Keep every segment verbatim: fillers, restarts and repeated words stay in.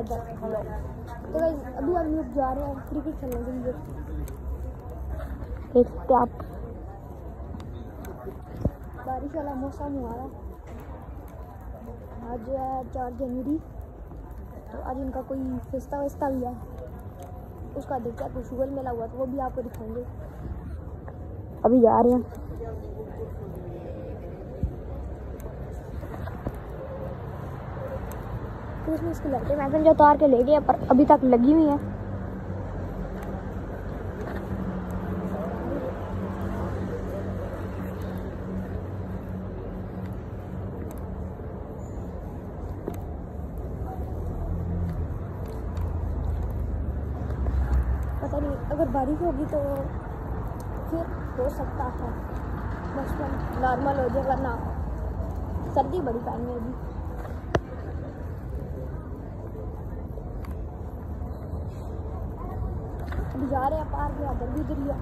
Another vlog. तो guys अभी हम लोग जा रहे हैं क्रिकेट खेलने के लिए। देख सकते आप बारिश वाला मौसम हुआ है। आज है चार जनवरी, तो आज इनका कोई फेस्टा वेस्टा भी है, उसका देखते हैं। कुछ शुगर मेला हुआ तो वो भी आपको दिखाएंगे। अभी जा रहे हैं। क्रिसमस की लाइटें मैंने जो तार के ले गए पर अभी तक लगी हुई हैं। पता नहीं अगर बारिश होगी तो फिर हो सकता है मौसम नॉर्मल हो जाए, वरना सर्दी बड़ी पड़नी होगी। अभी जा रहे हैं पार्क या इधर भी उधर,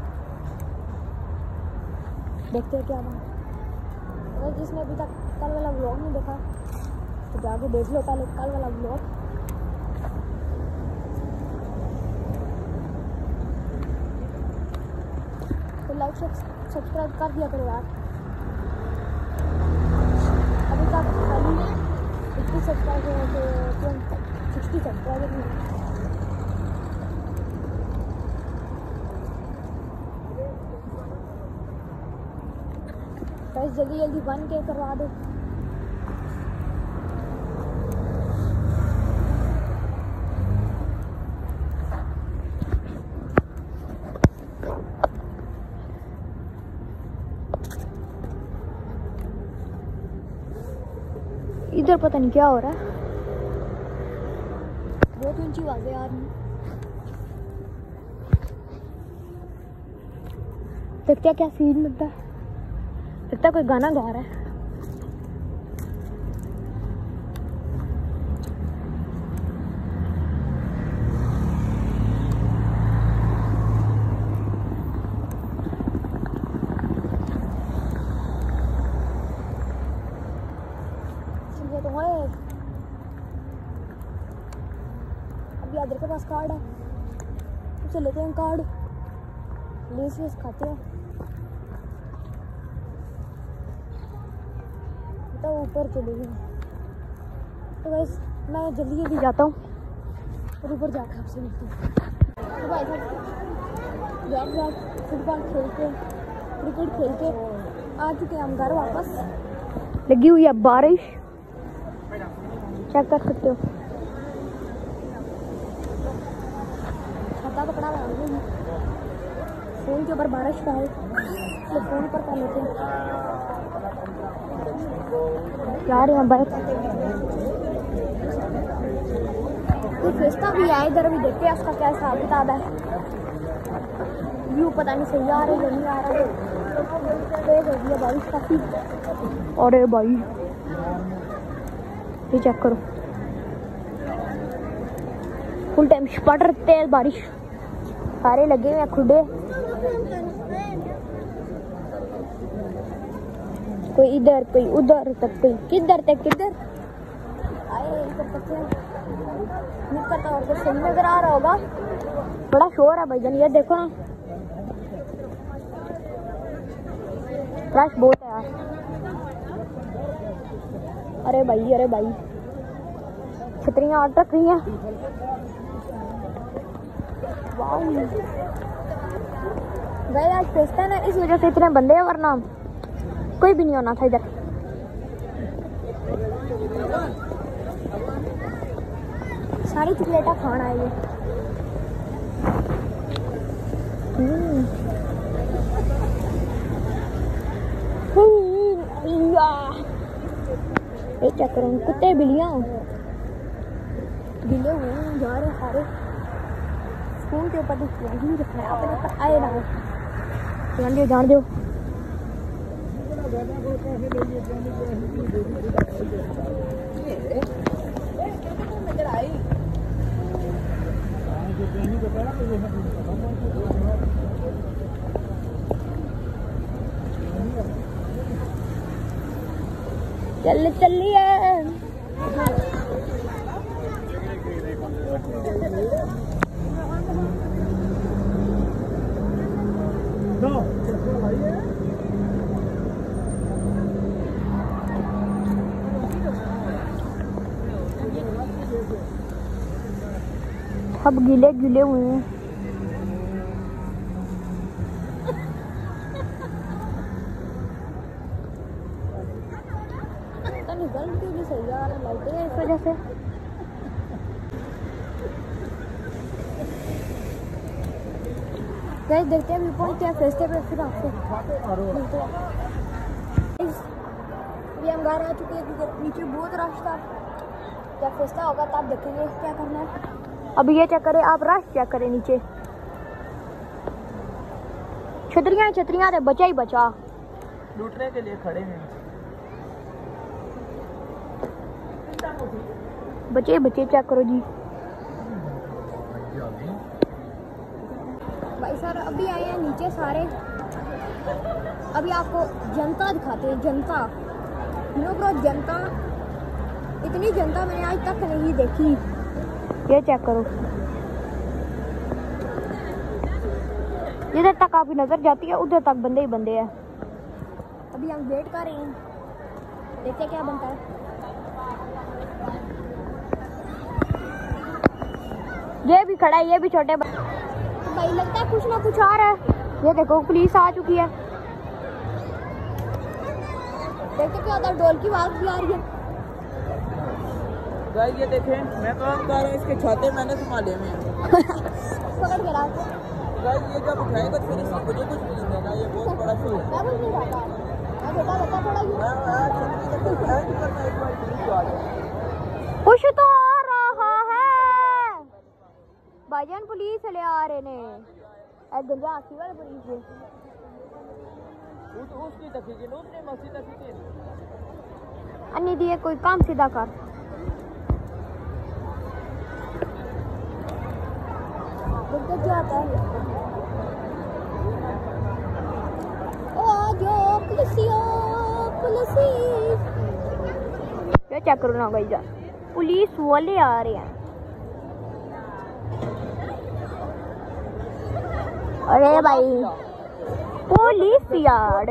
देखते हैं क्या बना। अगर जिसने अभी तक कल वाला व्लॉग नहीं देखा तो जाके देख लो पहले कल वाला व्लॉग। तो लाइक सब्सक्राइब कर दिया करो यार। अभी तक खाली इक्कीस सब्सक्राइबर सिक्सटी सब्सक्राइबर नहीं। गाइस जल्दी जल्दी वन के करवा दो। इधर पता नहीं क्या हो रहा है, बहुत ऊंची आवाजें आ रही हैं। देखते हैं क्या सीन लगता है। लगता है कोई गाना गा रहा है। तो है अभी आदर के पास कार्ड है, उसे लेते हैं कार्ड, लेस वेस खाते हैं। तो ऊपर चले गए। तो बस मैं जल्दी जल्दी जाता हूँ और ऊपर जाकर आपसे मिलती हूँ। तो भाई साहब बैठ बैठ फुटबॉल खेल के क्रिकेट खेल के आ चुके हैं हम घर वापस। लगी हुई है बारिश, चेक कर सकते हो। छाता पकड़ा हुआ है, फोन के ऊपर बारिश का है तो फोन पर कर लेते हैं। जा रहे हैं बाइक। कोई फेस्टा भी है इधर, अभी देखते हैं उसका क्या हिसाब किताब है। व्यू पता नहीं सही आ रहा है नहीं आ रहा है, तेज हो गई है बारिश काफी। अरे भाई ये चेक करो, फुल टाइम पड़ रही है बारिश, सारे लगे हुए खुडे। कोई इधर कोई उधर तक कोई किधर तक किधर आए इधर तक नहीं पता। और कुछ सही नजर आ रहा होगा, बड़ा शोर है भाईजान। ये देखो ना रश बहुत है यार। अरे भाई अरे भाई छतरियां और तक रही हैं। भाई आज फेस्टा है ना, इस वजह से इतने बंदे हैं, वरना कोई भी नहीं होना था इधर। सारी चॉकलेटा खाना है ये। चेक करो कुत्ते बिल्लियां बिल्ले हुए जा रहे सारे स्कूल के ऊपर ही रखना है अपने पर आए ना जान दो जान दो। चल चलिए अब गीले गीले हुए हैं। बल्ब क्यों नहीं सही आ रहा, लाइटें हैं इस वजह से। गाइस देखते हैं व्यू पॉइंट क्या फेस्टे पे, फिर आपसे मिलते हैं। अभी हम घर आ चुके हैं क्योंकि नीचे बहुत रश था। जब फेस्टा होगा तब देखेंगे क्या करना है। अभी ये चेक करें आप, रश चेक करें नीचे। छतरियां छतरियां थे, बचा ही बचा, लूटने के लिए खड़े हैं। बचे बचे चेक करो जी। भाई सर अभी आए हैं नीचे सारे। अभी आपको जनता दिखाते हैं, जनता। यू नो ब्रो, जनता, इतनी जनता मैंने आज तक नहीं देखी। ये चेक करो, इधर तक आपकी नजर जाती है, उधर तक बंदे ही बंदे हैं। अभी हम वेट कर रहे हैं, देखते क्या बनता है। ये भी खड़ा है, ये भी छोटे भाई, लगता है कुछ ना कुछ आ रहा है। ये देखो पुलिस आ चुकी है। देखते क्या होता है, ढोल की आवाज भी आ रही है। गाइस ये देखें, मैं तो बता रहा हूं इसके छाते मैंने संभाले में पकड़ के रहा। गाइस ये जब उठाएगा फिर इसको मुझे कुछ नहीं देना, ये बहुत बड़ा शो है। मैं कुछ नहीं रहा, मैं बेटा बता थोड़ा ही। मैं आज छतरी तक है नहीं करना, एक बार पुलिस आ जाए। कुछ तो आ रहा है भाईजान, पुलिस ले आ रहे ने। ए गंजा आसी वाले पुलिस है। उस उसकी तकी के उसने मस्जिद तकी के अन्नी दिए कोई काम सीधा कर। देखते क्या आता है। ओ जो पुलिसिया पुलिसी, ये चेक करो ना भाईजान, पुलिस वाले आ रहे हैं। अरे भाई पुलिस यार,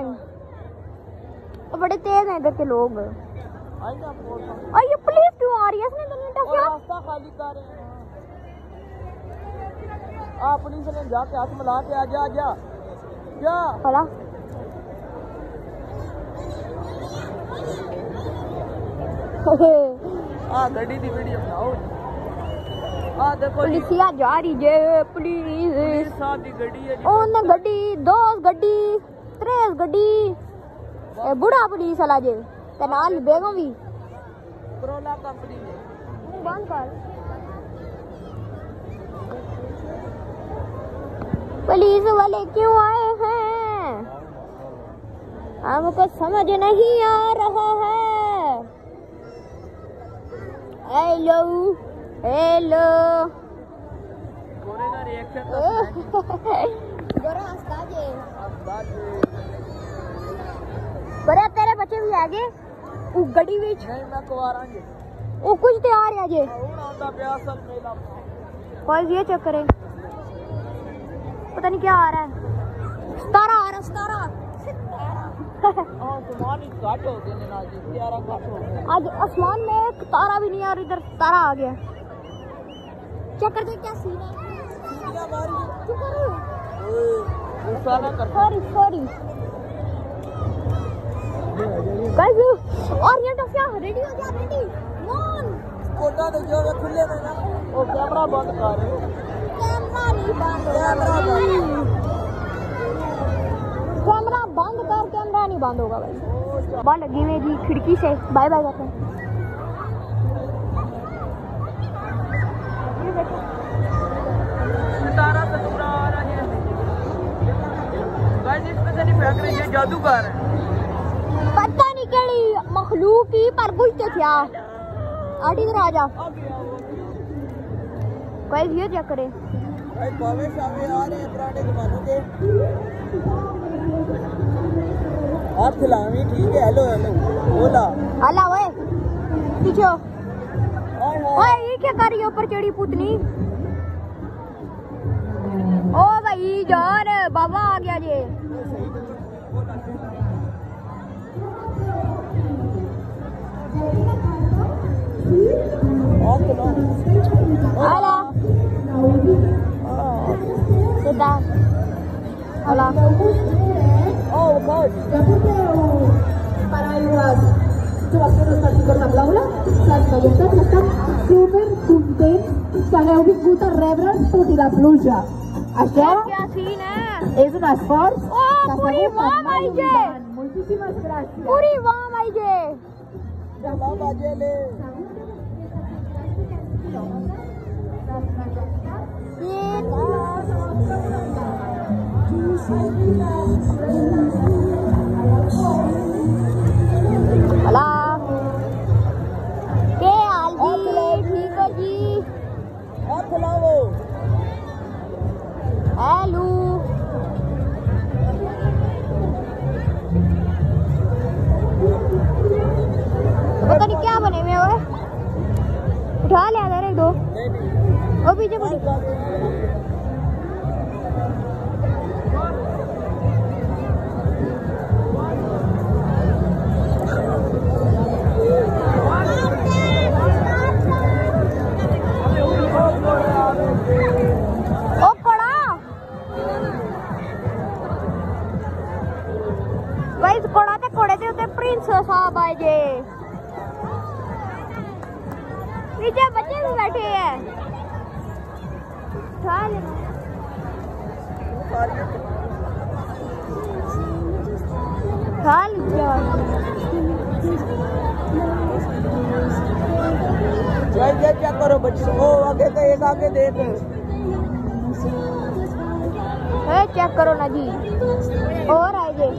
तो बड़े तेज हैं इधर के लोग। और ये पुलिस क्यों आ रही है? इसने तो रास्ता खाली कर रहे हैं। आ पुलिस ने जाके हाथ मिला के आ जा जा क्या भला। आ गड्डी दी वीडियो बनाओ। आ देखो पुलिसिया जा रही है, पुलिस पुलिस साहब दी गड्डी है जी। ओने गड्डी, दस गड्डी, त्रेस गड्डी, ए बुढ़ा पुलिस वाला जे ते नाल बेगम भी। करोला कंपनी में बंद कर। पुलिस वाले क्यों आए हैं? हमको समझ नहीं आ रहा है। हेलो हेलो, गोरे का रिएक्शन गोरा हंसता जे गोरे, तेरे बच्चे भी आगे वो गड्डी विच नहीं मैं कुवारांगे वो कुछ ते आ रहा जे। ਹੁਣ ਆਉਂਦਾ ਪਿਆ ਅਸਲ ਮੇਲਾ। कोई ये चक्कर है, पता नहीं क्या आ रहा है। सतारा आ रहा, सतारा आसमान ही घट हो गए ना जी, प्यारा घट हो गया। आज आसमान में एक तारा भी नहीं, और इधर तारा आ गया। चेक करते क्या सीन है। सीढ़ियां मारी क्यों कर रहे हो? ओए गुस्सा ना कर। सॉरी सॉरी गाइस, और ये टफिया रेडी हो जा, रेडी वन। कोटा दे जो वे खुले में ना वो कैमरा बंद कर। कैमरा नहीं बंद, कैमरा बंद, कैमरा बंद कर। कैमरा नहीं बंद होगा भाई। बाल लगी हुई जी खिड़की से। बाय बाय करते हैं। सितारा सतूरा आ रहा है गाइस, इस पे से नहीं फेंक रही है, जादूगर है। पता नहीं केड़ी मखलूक ही पर कुछ तो क्या। आटी इधर आ जा, कोई ये चेक करे। भाई बावे शावे आ रहे हैं पुराने जमानों के। आप खिलावी ठीक है। हेलो हेलो बोला हला ओए पीछे। हाय हाय ओए ये क्या कर रही है ऊपर चढ़ी पुतनी? ओ भाई भाई जान बाबा आ गया जी। Hola. ¿Qué tal? Hola. Oh, coach. Para les jugacions dels xicos de Blaula, les noies estan super contents que hagueu vingut a rebre'ns tot i la pluja. Això क्या सीन है? és un esforç Oh, que पूरी segur que वाह mai भाई जी। oblidaran. Moltíssimes gràcies. पूरी वाह भाई जी। Salam bajele. Hello के हाल जी? ठीक हो जी? और खिलाओ। हेलो पता नहीं क्या बने हुए हो। उठा लिया था रे दो नहीं नहीं। वो पीछे पड़ी। ओ कड़ा भाई कोड़ा ते कोड़े दे उत्ते प्रिंस साहब आए जे। पीछे बच्चे भी बैठे हैं। उठा लेना। उठा लिया। भाई ये क्या करो बच्चों। ओ आगे तो एक आगे देख। ए चेक करो ना जी। और आए जे।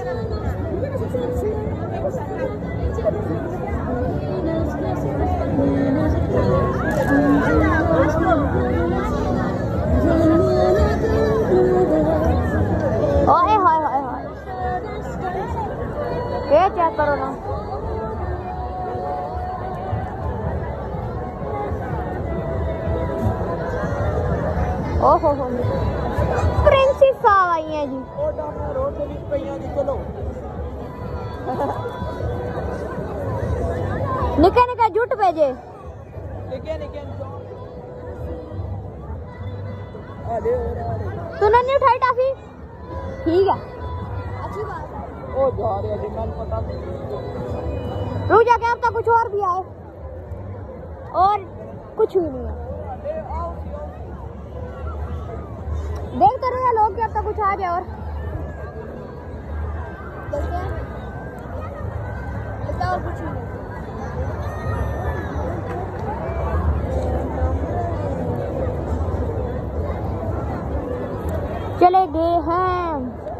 ओए हाय हाय हाय। ये चेक करो ना। ओहो हो प्रिंसेस साहब आई हैं जी। ओ डॉक्टर रोड पे लिख पईया जी चलो। निके निके जुट भेजे। निके निके आ ले तूने नहीं उठाई टाफी? ठीक है अच्छी बात है। ओ जा रहे जी मन पता नहीं। रुक जाके अब तक कुछ और भी आए और कुछ भी नहीं है। देखते रहो लोग कि अब तक कुछ आ जाए। और देखते हैं लगता और कुछ नहीं। चले गए हैं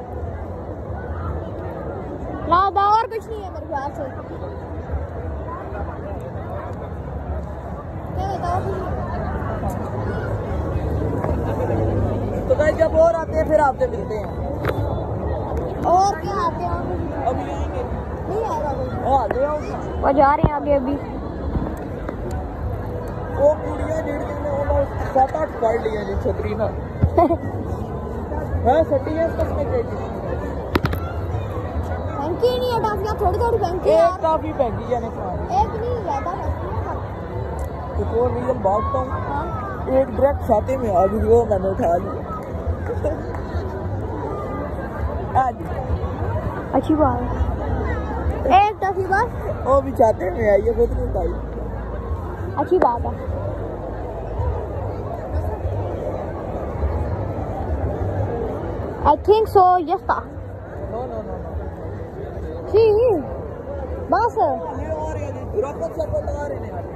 ना और कुछ नहीं है मेरे ख्याल से। क्या बताओ तो गाइस जब और आते हैं फिर आपसे मिलते हैं। और क्या आते हैं? अभी आएंगे नहीं आएगा कोई। ओ आते हो वो जा रहे हैं आगे अभी। वो कुड़ियां डेढ़ दिन में वो सात आठ पढ़ लिया जी छतरी ना। हाँ सटी है कसम से। फैंकी नहीं है टाफियां थोड़ी थोड़ी फैंकी है। एक काफी महंगी जाने फ्रांस। एक नहीं ज्यादा कुछ और रीजन भागता हूँ। हाँ एक डायरेक्ट छाते में आ गई वो मैंने उठा लिया। आज अच्छी बात है। एक टाफी बस वो भी छाते में आई है खुद नहीं उठाई। अच्छी बात है। I think so, yes था। No no no no see बस ये और ये रॉकेट से को लगा रहे हैं।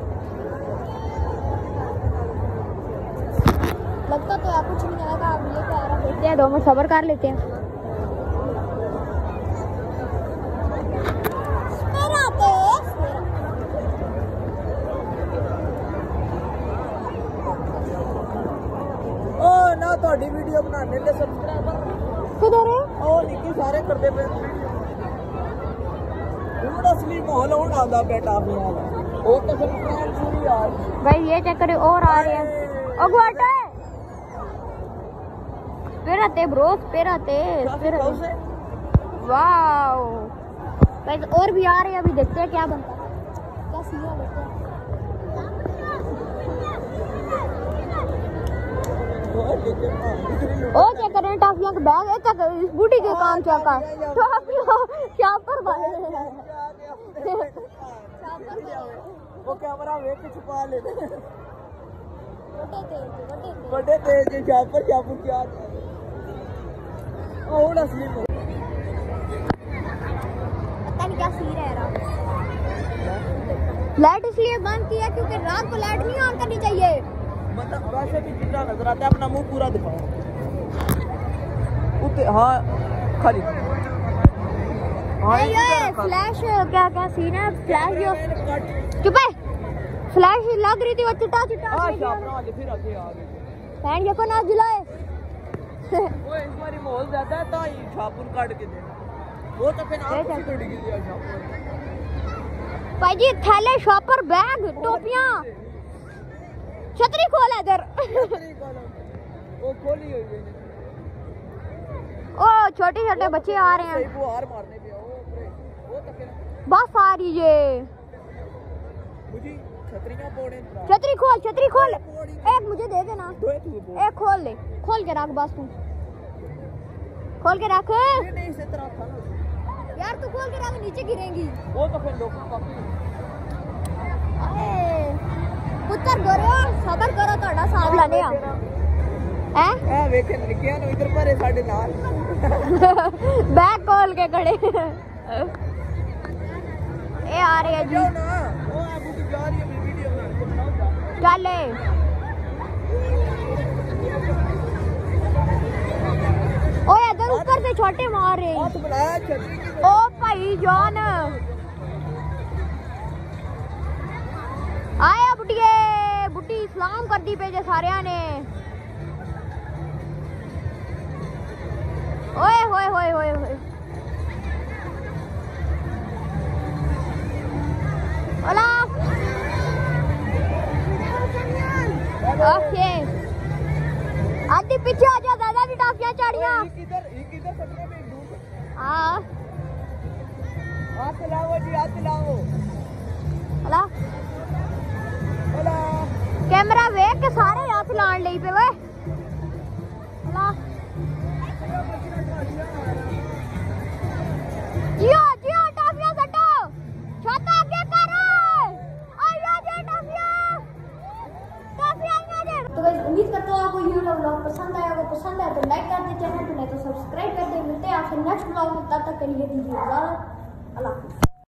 लगता तो यार कुछ नहीं आएगा। आप लेके आ रहा देखते हैं दो मिनट सब्र कर लेते हैं। ओ ना थोड़ी वीडियो बनाने ले सब्सक्राइबर किधर है? ओ निकी सारे करते पे ਹੁਣ असली माहौल ਹੁਣ ਆਉਂਦਾ ਬੇਟਾ ਆਪਣਾ ਉਹ ਤਾਂ ਫਿਰ ਪ੍ਰਾਣ ਪੂਰੀ यार। भाई ये चेक करे और आ रहे हैं। अगुआटे Espérate, bro, espérate, espérate. Wow guys, और भी आ रहे हैं, अभी देखते हैं क्या बनता है। क्या सीन है देखते हैं। ओ चेक कर रहे हैं टॉफियां का बैग। एक चेक इस बूटी के काम चेक कर टॉफियां क्या पर वाले वो कैमरा वेख के छुपा लेते हैं। बड़े तेज बड़े तेज बड़े तेज के छापर छापर क्या और असली में पता नहीं क्या सीन है यार। लाइट इसलिए बंद किया क्योंकि रात को लाइट नहीं ऑन करनी चाहिए। मतलब वैसे भी जितना नजर आता है, अपना मुंह पूरा दिखाओ। उते हाँ खाली ये फ्लैश क्या क्या सीन है। फ्लैश जो चुप है, फ्लैश लग रही थी वो चिट्टा चिट्टा हां शापरा वाले फिर आगे आ गए। फैन ये को ना जलाए। वो इस बारी माहौल ज्यादा है तो ये छापुन काट के दे। वो तो फिर आप किसी को डिगी दिया छापुन। भाई जी थैले शॉपर बैग टोपियां छतरी खोल इधर। वो खोली हुई है। ओ छोटे छोटे बच्चे आ रहे हैं। वो हार मारने पे वो वो तो फिर बस आ रही है। मुझे छतरियां पोड़े छतरी खोल छतरी खोल एक मुझे दे देना। एक खोल ले, खोल के रख बस तू खोल के रख। नहीं इस तरह था यार तू खोल के रख, नीचे गिरेंगी। वो तो फिर लोगों का पुत्र गोरे सबर करो तोड़ा साथ लाने आ हैं ए वेखे लिखिया नु इधर पर साडे नाल बैग खोल के खड़े। ए आ रही है जी। जाओ ना वो अबू की जा रही है वीडियो बना के बनाओ चले ओए इधर ऊपर से छोटे मार रहे हैं। हाथ बनाया छतरी की। ओ भाई जान आया बुटिए बुटी सलाम कर दी पे जे सारे ने। ओए होए होए होए होए ओला ओके आदि पीछे आ जा, दादा की टाफियां चढ़िया। किधर किधर सपने में दूर हां हाथ लाओ जी हाथ लाओ। ओला ओला कैमरा वेख के सारे हाथ लान लई पे वे। ओला जियो जियो टाफियां सटो छोटा आगे कर आया जे टाफियां टाफियां आया जे। तो गाइस उम्मीद करता हूं आपको ये व्लॉग पसंद आया होगा। पसंद आया तो लाइक कर दे, चैनल को नहीं तो सब्सक्राइब कर दे। मिलते हैं आपसे नेक्स्ट व्लॉग में, तब तक के लिए दीजिए इजाजत। अल्लाह हाफिज़।